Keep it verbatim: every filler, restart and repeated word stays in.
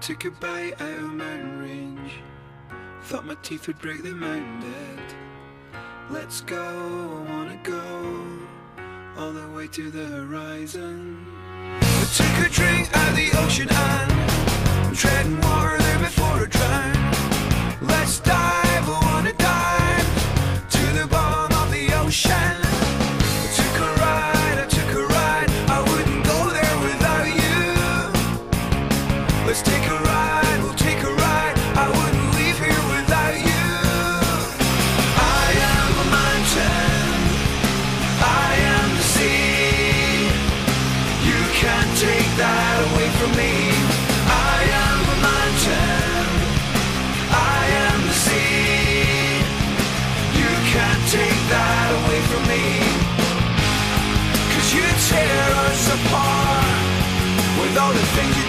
took a bite out of a mountain range. Thought my teeth would break the mountain dead. Let's go, I wanna go all the way to the horizon. I took a drink out of the ocean and I'm treading water there before I drown. Let's dive, I wanna dive to the bottom of the ocean. I took a ride, I took a ride, I wouldn't go there without you. Let's take a ride, we'll take a ride, I wouldn't leave here without you. I am a mountain, I am the sea. You can't take that away from me. I am a mountain, I am the sea. You can't take that away from me. 'Cause you tear us apart with all the things you